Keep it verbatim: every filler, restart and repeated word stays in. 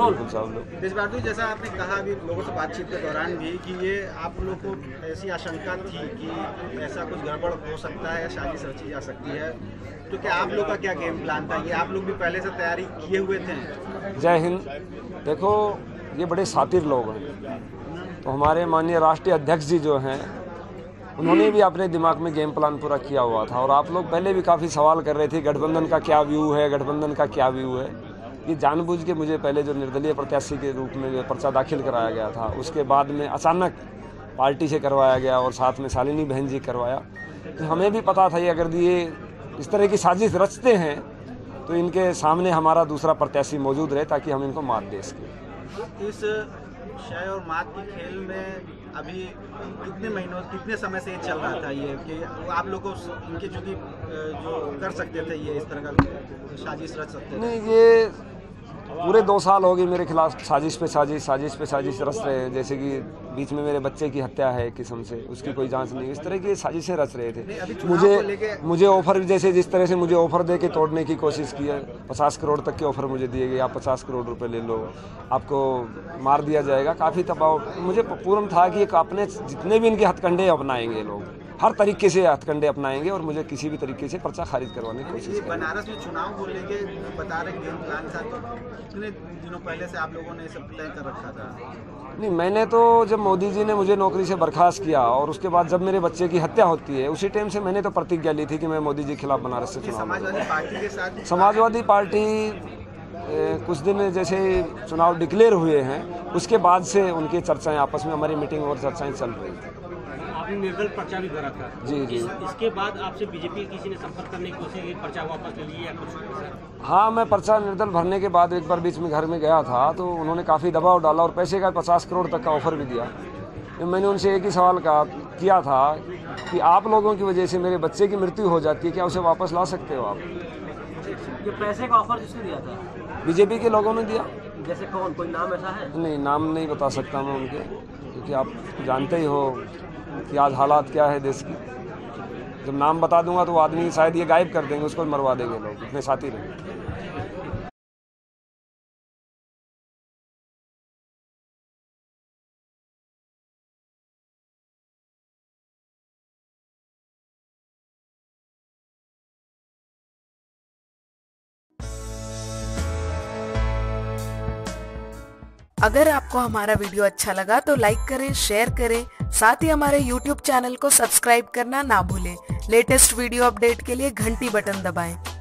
बिल्कुल सब लोग। देश बहादुर, जैसा आपने कहा अभी लोगों से बातचीत के दौरान भी कि ये आप लोग को ऐसी आशंका थी कि ऐसा कुछ गड़बड़ हो सकता है या साजिश रची जा सकती है, तो क्या आप लोग का क्या गेम प्लान था? ये आप लोग भी पहले से तैयारी किए हुए थे? जय हिंद। देखो, ये बड़े शातिर लोग हैं, तो हमारे माननीय राष्ट्रीय अध्यक्ष जी जो हैं उन्होंने भी अपने दिमाग में गेम प्लान पूरा किया हुआ था। और आप लोग पहले भी काफ़ी सवाल कर रहे थे गठबंधन का क्या व्यू है, गठबंधन का क्या व्यू है। ये जानबूझ के मुझे पहले जो निर्दलीय प्रत्याशी के रूप में जो पर्चा दाखिल कराया गया था, उसके बाद में अचानक पार्टी से करवाया गया और साथ में शालिनी बहन जी करवाया। तो हमें भी पता था ये अगर ये इस तरह की साजिश रचते हैं तो इनके सामने हमारा दूसरा प्रत्याशी मौजूद रहे ताकि हम इनको मात दे सकें। इस शय और मात के खेल में अभी कितने महीनों कितने समय से ये चल रहा था ये कि आप लोग को इनके चूंकि जो कर सकते थे ये इस तरह का साजिश रच सकते थे? नहीं, ये पूरे दो साल हो गए मेरे खिलाफ साजिश पे साजिश साजिश पे साजिश रच रहे हैं। जैसे कि बीच में मेरे बच्चे की हत्या है किस्म से, उसकी कोई जांच नहीं, इस तरह की साजिशें रच रहे थे। मुझे मुझे ऑफर जैसे जिस तरह से मुझे ऑफर दे के तोड़ने की कोशिश की है, पचास करोड़ तक के ऑफर मुझे दिए गए, आप पचास करोड़ रुपए ले लो, आपको मार दिया जाएगा। काफ़ी दबाव मुझे पूर्ण था कि अपने जितने भी इनके हथकंडे अपनाएंगे लोग, हर तरीके से हथकंडे अपनाएंगे और मुझे किसी भी तरीके से पर्चा खारिज करवाने की कोशिश करेंगे। बनारस में चुनाव को लेके बता रहे गेम प्लान था, तो कितने दिनों पहले से आप लोगों ने सब तय कर रखा था? नहीं, मैंने तो जब मोदी जी ने मुझे नौकरी से बर्खास्त किया और उसके बाद जब मेरे बच्चे की हत्या होती है, उसी टाइम से मैंने तो प्रतिज्ञा ली थी कि मैं मोदी जी के खिलाफ बनारस से चुनाव लड़ूंगा। समाजवादी पार्टी के साथ समाजवादी पार्टी ए, कुछ दिन जैसे चुनाव डिक्लेयर हुए हैं उसके बाद से उनकी चर्चाएं आपस में, हमारी मीटिंग और चर्चाएं चल रही थी। आपने निर्दल पर्चा भी भरा था? जी जी। इस, इसके बाद आपसे बीजेपी किसी ने संपर्क करने की कोशिश की, पर्चा वापस ले लिए या कुछ? हाँ, मैं पर्चा निर्दल भरने के बाद एक बार बीच में घर में गया था तो उन्होंने काफ़ी दबाव डाला और पैसे का पचास करोड़ तक का ऑफर भी दिया। मैंने उनसे एक ही सवाल कहा किया था कि आप लोगों की वजह से मेरे बच्चे की मृत्यु हो जाती है, क्या उसे वापस ला सकते हो आप? ये पैसे का ऑफर किसने दिया था? बीजेपी के लोगों ने दिया। जैसे कौन, कोई नाम ऐसा है? नहीं, नाम नहीं बता सकता मैं उनके, क्योंकि आप जानते ही हो कि आज हालात क्या है देश की। जब नाम बता दूंगा तो आदमी शायद ये गायब कर देंगे, उसको मरवा देंगे लोग, इतने साथी रहे। अगर आपको हमारा वीडियो अच्छा लगा तो लाइक करें, शेयर करें, साथ ही हमारे यूट्यूब चैनल को सब्सक्राइब करना ना भूलें। लेटेस्ट वीडियो अपडेट के लिए घंटी बटन दबाएं।